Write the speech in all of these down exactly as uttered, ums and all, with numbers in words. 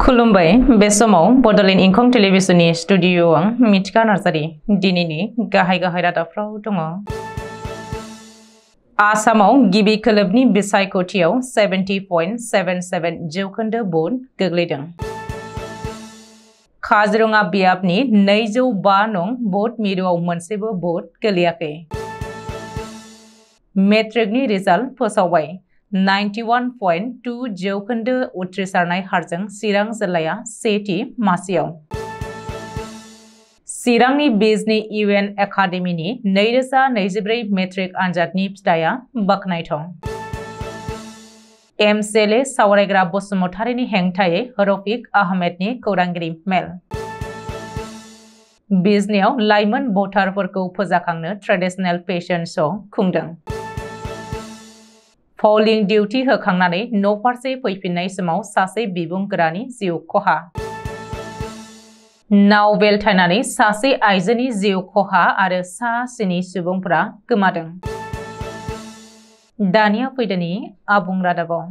खुलुमबाय बे समाव बडलेण्ड इंखं टेलिभिजननि स्टुडिअ आं मिथिका नार्जारी दिनैनि गाहाय गाहाय रादाबफ्राव दङ। आसामाव गिबि खोलोबनि बिसायख'थियाव सेभेन्टी पइन्ट सेभेन सेभेन जौखोन्दो भट गोग्लैदों। काजिरङा बियाबनि नैजौ बा नं भट मिरुआव मोनसेबो भट गोलैयाखै। मेट्रिकनि रिजाल्ट फोसावबाय। नाइन्टी वन पइन्ट टू जौखोन्दो उथ्रिसारनाय हारजों चिरां जिल्लाया सेथि मासियाव। चिरांनि बिजनि इउ एन एकाडेमिनि नैरोजा नैजिब्रै मेट्रिक आनजादनि फिथाइया बाख्नायथाव। एम सि एल ए सावरायग्रा बसुमतारीनि हेंथायै रफिक आहमेदनि खौरांगिरि मेल। बिजनियाव लाइमोन भटारफोरखौ फोजाखांनो ट्रेडिशनेल फेशन श' खुंदों। पलिं डिउटि होखांनानै न'फारसे फैफिननाय समाव सासे बिबुंगोरानि जिउ खहा। नाव बेलथायनानै सासे आइजोनि जिउ खहा आरो सा स्नि सुबुंफोरा गोमादों। दानिया फैदोनि आबुं रादाबाव।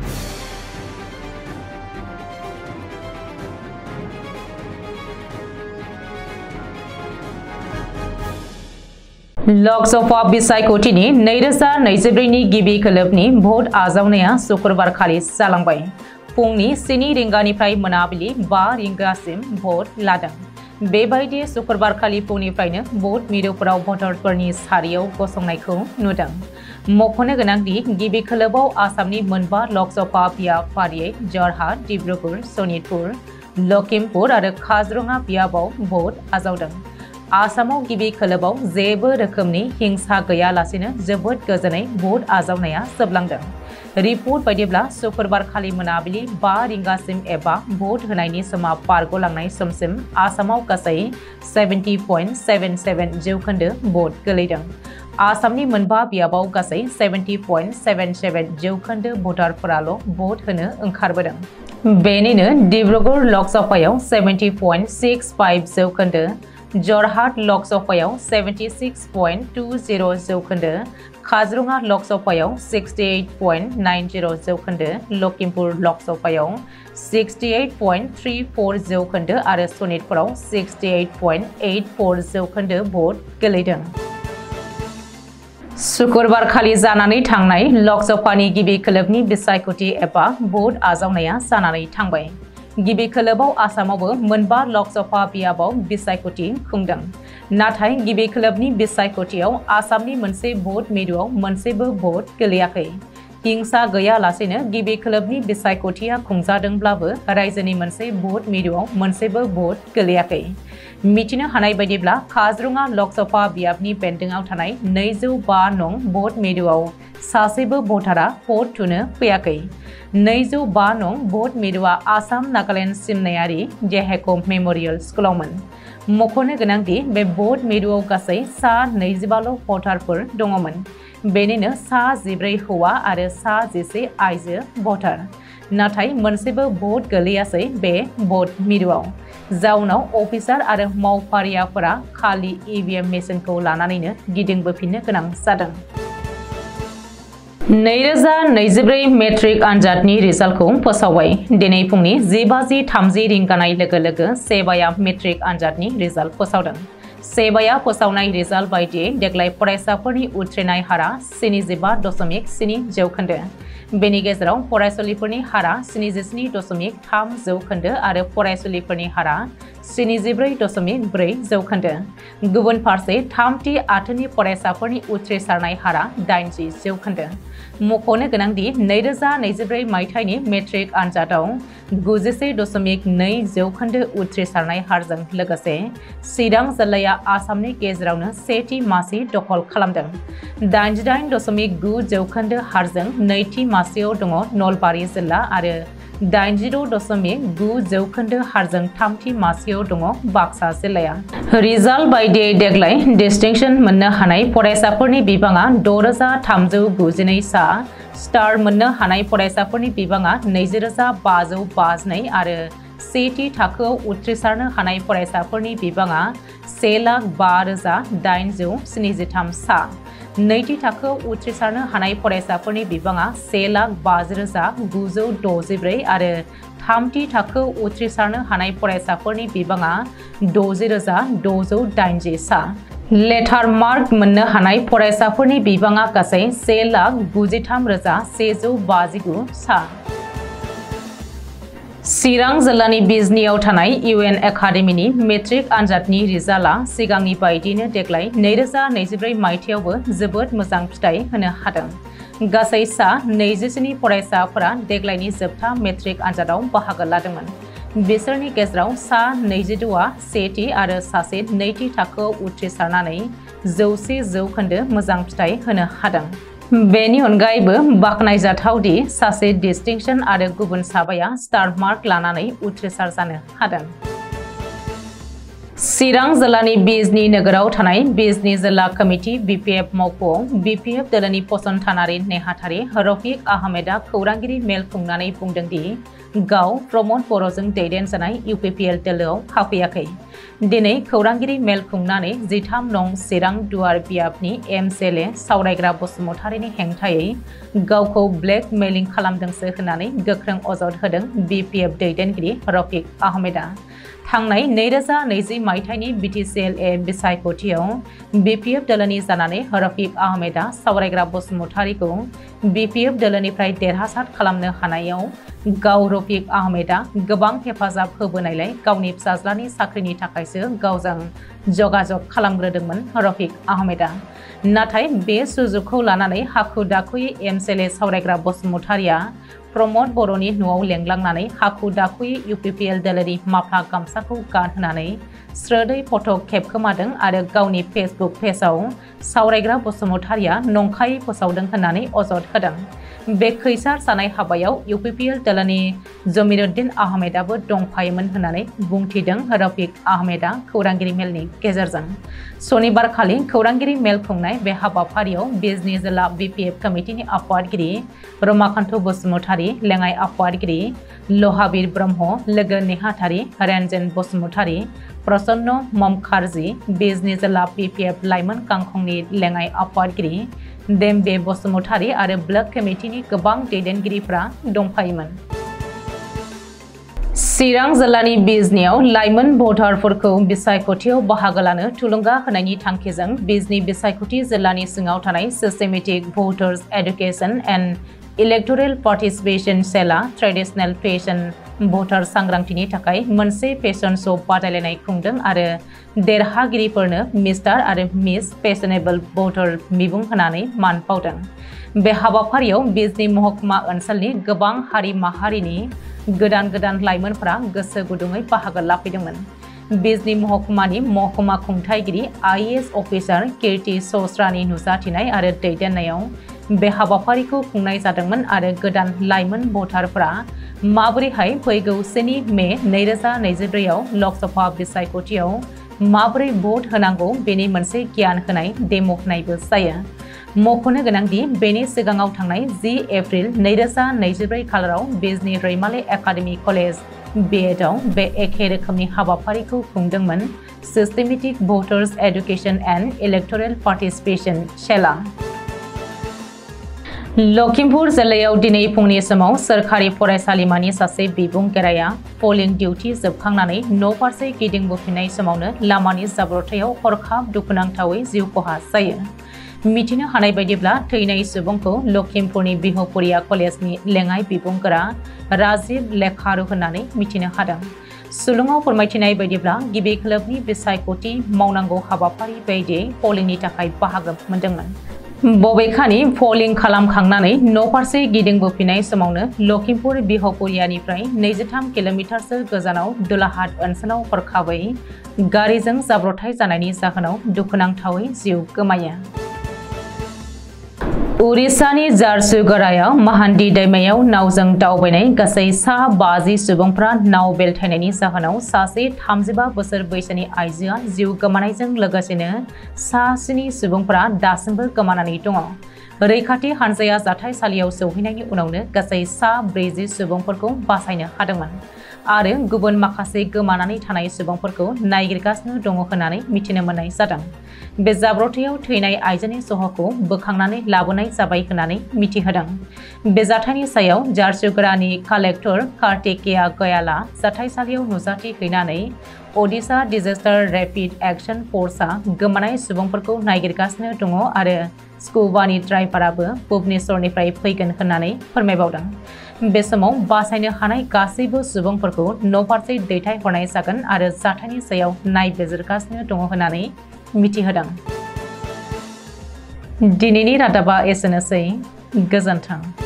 लकसभा बिसायख'थिनि नैरोजा नैजिब्रैनि गिबि खोलोबनि भट आजावनाया शुक्रबारखालि जालांबाय। फुंनि स्नि रिंगानिफ्राय मोनाबिलि बा रिंगासिम भट लादों। बेबायदि शुक्रबारखालि फुंनिफ्रायनो भट मिरुफोराव भटारफोरनि सारियाव गसंनायखौ नुदों। मख'नो गोनांदि गिबि खोलोबाव आसामनि मोनबा लकसभा बियाब फारियै जरहाट, डिब्रुगड़, सनितपुर, लखिमपुर आरो काजिरङा बियाबाव भट आजावदों। आसामाव गिबि खोलोबाव जेबो रोखोमनि हिंसा गैयालासेनो जोबोद गोजोनै भट आजावनाया जोबलांदों। रिपर्ट बायदिब्ला शुक्रबारखालि मोनाबिलि बा रिंगासिम एबा भट होनायनि समा बारग'लांनाय समसिम आसामाव गासै सेभेन्टी पइन्ट सेभेन सेभेन जौखोन्दो भट गोलैदों। आसामनि मोनबा बियाबाव गासै सेभेन्टी पइन्ट सेभेन सेभेन जौखोन्दो भटारफोराल' भट होनो ओंखारबोदों। बेनिनो डिब्रुगड़ लकसभायाव सेभेन्टी पइन्ट सिक्स फाइभ जौखोन्दो, जरहाट लकसभायाव सेभेन्टी सिक्स पइन्ट टू जिर' जौखोन्दो, काजिरङा लकसभायाव सिक्सटी एट पइन्ट नाइन जिर' जौखोन्दो, लखिमपुर लकसभायाव sixty eight point three four जौखोन्दो आरो सनितपुराव sixty eight point eight four जौखोन्दो भट गोलैदों। शुक्रबारखालि जानानै थांनाय लकसभानि गिबि खोलोबनि बिसायख'थि एबा भट आजावनाया जानानै थांबाय। गिबि खोलोबाव आसामावबो मोनबा लकसभा बियाबाव बिसायख'थि खुंदों। नाथाय गिबि खोलोबनि बिसायख'थियाव आसामनि मोनसे भट मिरुआव मोनसेबो भट गोलैयाखै। हिंसा गैयालासेनो गिबि खोलोबनि बिसायख'थिया खुंजादोंब्लाबो रायजोनि मोनसे भट मिरुआव मोनसेबो भट गोलैयाखै। मिथिनो हानाय बायदिब्ला काजिरङा लकसभा बियाबनि बेन्दोंआव थानाय नैजौ बा नं भट मिरुआव सासेबो भटारा भट थुनो फैयाखै। नैजौ बा नं भट मिरुआ आसाम नागालेण्ड सिमनायारि देहेक' मेम'रियेल स्कुलावमोन। मख'नो गोनांदि बे भट मिरुआव गासै सा नैजिबाल' भटारफोर दङमोन। बेनिनो सा जिब्रै हौवा आरो सा जिसे आइजो भटार। नाथाय मोनसेबो भट गोलैयासै बे भट मिरुआव। जाउनाव अफिसार आरो मावफारियाफोरा खालि इभिएम मेसिनखौ लानानैनो गिदिंबोफिननो गोनां जादों। नैरोजा नैजिब्रै मेट्रिक आनजादनि रिजाल्टखौ फोसावबाय। दिनै फुंनि जि बाजि थामजि रिंगानाय लोगो लोगो सेबाया मेट्रिक आनजादनि रिजाल्ट फोसावदों। सेबाया फोसावनाय रिजाल्ट बायदियै देग्लाय फरायसाफोरनि उथ्रिनाय हारा स्निजिबा दशमिक स्नि जौखोन्दो। बेनि गेजेराव फरायसुलिफोरनि हारा स्निजिस्नि दशमिक थाम जौखोन्दो आरो फरायसुलिफोरनि हारा स्निजिब्रै दशमिक ब्रै जौखोन्दो। गुबुन फारसे थामथि आथोननि फरायसाफोरनि उथ्रिसारनाय हारा दाइनजि जौखोन्दो। मख'नो गोनांदि नैरोजा नैजिब्रै मायथाइनि मेट्रिक आनजादाव गुजिसे दशमिक नै जौखोन्दो उथ्रिसारनाय हारजों लोगोसे चिरां जिल्लाया आसामनि गेजेरावनो सेथि मासि दखल खालामदों। दाइनजिदाइन दशमिक गु जौखोन्दो हारजों नैथि मासियाव दङ नलबारि जिल्ला आरो दाइनजिद' दशमिक गु जौखोन्दो हारजों थामथि मासियाव दङ बाक्सा जिल्लाया। रिजाल्ट बायदियै देग्लाय डिस्टिंक्शन मोननो हानाय फरायसाफोरनि बिबाङा द' रोजा थामजौ गुजिनै सा, स्टार मोननो हानाय फरायसाफोरनि बिबाङा नैजि रोजा बाजौ बाजिनै आरो सेथि थाखोआव उथ्रिसारनो हानाय फरायसाफोरनि बिबाङा से लाख बा रोजा दाइनजौ स्निजिथाम सा। नैथि थाखोआव उथ्रिसारनो हानाय फरायसाफोरनि बिबाङा से लाख बाजि रोजा गुजौ द'जिब्रै आरो थामथि थाखोआव उथ्रिसारनो हानाय फरायसाफोरनि बिबाङा द'जि रोजा द'जौ दाइनजि सा। लेटार मार्क मोननो हानाय फरायसाफोरनि बिबाङा गासै से लाख गुजिथाम रोजा सेजौ बाजिगु सा। चिरां जिल्लानि बिजनीआव थानाय इउ एन एकाडेमीनि मेट्रिक आनजादनि रिजाल्टआ सिगांनि बायदिनो देग्लाय नैरोजा नैजिब्रै मायथाइयावबो जोबोद मोजां फिथाइ होनो हादों। गासै सा नैजिस्नि फरायसाफोरा देग्लायनि जोबथा मेट्रिक आनजादाव बाहागो लादोंमोन। बिसोरनि गेजेराव सा नैजिद'आ सेथि आरो सासे नैथि थाखोआव उथ्रिसारनानै जौसे जौखोन्दो मोजां फिथाइ होनो हादों। बेनि अनगायैबो बाख्नायजाथावदि सासे डिस्टिंक्शन आरो गुबुन साबाया स्टार मार्क लानानै उथ्रिसार जानो हादों। चिरां जिल्लानि बिजनी नोगोराव थानाय बिजनी जिल्ला कमिटि बि पि एफ मावख'आव बि पि एफ दोलोनि फसंथानारि नेहाथारि रफिक आहमेदा खौरांगिरि मेल खुंनानै बुंदों दि गाव प्रमद बर'जों दैदेनजानाय इउ पि पि एल दोलोआव हाबफैयाखै। दिनै खौरांगिरि मेल खुंनानै जिथाम नं चिरां दुवार बियाबनि एम एल ए सावरायग्रा बसुमतारिनि हेंथायै गावखौ ब्लेकमेलिं खालामदोंसो होननानै गोख्रों अजद होदों बि पि एफ दैदेनगिरि रफिक आहमेदा। थांनाय नैरोजा नैजि मायथाइनि बि टि सि एल ए बिसायख'थियाव बि पि एफ दोलोनि जानानै रफिक आहमेदा सावरायग्रा बसुमतारिखौ बि पि एफ दोलोनिफ्राय देरहासार खालामनो हानायाव गाव रफिक आहमेदा गोबां हेफाजाब होबोनायलाय गावनि फिसाज्लानि साख्रिनि थाखायसो गावजों जगाजग खालामग्रोदोंमोन रफिक आहमेदा। नाथाय बे सुजुगखौ लानानै हाखु दाखुयै एम एल ए सावरायग्रा बसुमतारिया प्रमद बर'नि न'आव लेंलांनानै हाखु दाखुयै इउ पि पि एल दोलोनि माफ्ला गामसाखौ गानहोनानै स्रोदै फट' खेबखोमादों आरो गावनि फेसबुक पेजआव सावरायग्रा बसुमतारिया नंखायै फोसावदों होननानै अजद होदों। बे खैसार जानाय हाबायाव इउ पि पि एल दोलोनि जमीरुद्दीन आहमेदाबो दंफायोमोन होननानै बुंथिदों रफिक आहमेदा खौरांगिरि मेलनि गेजेरजों। सनिबारखालि खौरांगिरि मेल खुंनाय बे हाबाफारियाव बिजनी जिल्ला बि पि एफ कमिटिनि आफादगिरि रमाकान्त बसुमतारि, लेङाइ आफादगिरि लहाबीर ब्रह्म, लोगो नेहाथारि रेनजेन बसुमतारि, प्रसन्न ममखारजी, बिजनी जिल्ला बि पि एफ लाइमोन गांखंनि लेङाइ आफादगिरि देमबे बसुमतारि आरो ब्लक कमिटिनि गोबां दैदेनगिरिफ्रा दंफायोमोन। चिरां जिल्लानि बिजनीआव लाइमोन भटारफोरखौ बिसायख'थियाव बाहागो लानो थुलुंगा होनायनि थांखिजों बिजनी बिसायख'थि जिल्लानि सिङाव थानाय systematic voters education and electoral participation सेलआ ट्रेडिशनेल फेशन भटार सांग्रांथिनि थाखाय मोनसे फेशन श' बादायलायनाय खुंदों आरो देरहागिरिफोरनो मिस्टार आरो मिस फेशनेबल भटार बिमुं होनानै मान बावदों। बे हाबाफारियाव बिजनी महकुमा ओनसोलनि गोबां हारि माहारिनि गोदान गोदान लाइमोनफोरा गोसो गुदुङै बाहागो लाफैदोंमोन। बिजनी महकुमानि महकुमा खुंथायगिरि आइ ए एस अफिसार कीर्ति सस्रानि नुजाथिनाय आरो दैदेननायाव बे हाबाफारिखौ खुंनाय जादोंमोन आरो गोदान लाइमोन भटारफोरा माबोरैहाय फैगौ स्नि मे नैरोजा नैजिब्रैआव लकसभा बिसायख'थियाव माबोरै भट होनांगौ बेनि मोनसे गियान होनाय डेम' होनायबो जायो। मख'नो गोनांदि बेनि सिगाङाव थांनाय जि एप्रिल नैरोजा नैजिब्रै खालाराव Bijni Raimali academy college B एडआव बे एखे रोखोमनि हाबाफारिखौ खुंदोंमोन systematic voters education and electoral participation सेलआ। लखिमपुर जिल्लायाव दिनै फुंनि समाव सोरखारि फरायसालिमानि सासे बिबुंगेराया पलिं डिउटि जोबखांनानै न' फारसे गिदिंबोफिननाय समावनो लामानि जाब्रबथायाव हरखाब दुखुनांथावै जिउ खहा जायो। मिथिनो हानाय बायदिब्ला थैनाय सुबुंखौ लखिमपुरनि बिहुपुरिया कलेजनि लेङाइ बिबुंगोरा राजिब लेखारु होननानै मिथिनो हादों। सुलुङाव फोरमायथिनाय बायदिब्ला गिबि खोलोबनि बिसायख'थि मावनांगौ हाबाफारि बायदियै पलिंनि थाखाय बाहागो मोनदोंमोन। बबेखानि पलिं खालामखांनानै न' फारसे गिदिंबोफिननाय समावनो लखिमपुर बिहुपुरियानिफ्राय नैजिथाम किल'मिटारसो गोजानाव दुलाहाट ओनसोलाव हरखाबै गारिजों जाब्रबथाय जानायनि जाहोनाव दुखुनांथावै जिउ गोमायो। उरिष्यानि झारसुगुड़ायाव महानदी दैमायाव नावजों दावबायनाय गासै सा बाजि सुबुंफ्रा नाव बेलथायनायनि जाहोनाव सासे थामजिबा बोसोर बैसोनि आइजोआ जिउ गोमानायजों लोगोसेनो सा स्नि सुबुंफ्रा दासिमबो गोमानानै दङ। रैखाथि हानजाया जाथायसालियाव सौहैनायनि उनावनो गासै सा ब्रैजि सुबुंफोरखौ बासायनो हादोंमोन। आरो गुबुन माखासे गोमानानै थानाय सुबुंफोरखौ नागिरगासिनो दङ होननानै मिथिनो मोननाय जादों। बे जाब्रबथायाव थैनाय आइजोनि सह'खौ बोखांनानै लाबोनाय जाबाय होननानै मिथिहोदों। बे जाथायनि सायाव झारसुगुड़ानि कालेक्टर कार्तिकेया गयालआ जाथायसालियाव नुजाथि हैनानै ओडिशा डिजास्टार रेपिड एक्शन फोर्सआ गोमानाय सुबुंफोरखौ नागिरगासिनो दङ आरो स्कुबानि ड्राइभाराबो भुबनेश्वरनिफ्राय फैगोन होननानै फोरमायबावदों। बे समाव बासायनो हानाय गासैबो सुबुंफोरखौ न'फारसे दैथायहरनाय जागोन आरो जाथायनि सायाव नायबिजिरगासिनो दङ होननानै मिथिहोदों। दिनैनि रादाबा एसेनोसै। गोजोन्थों।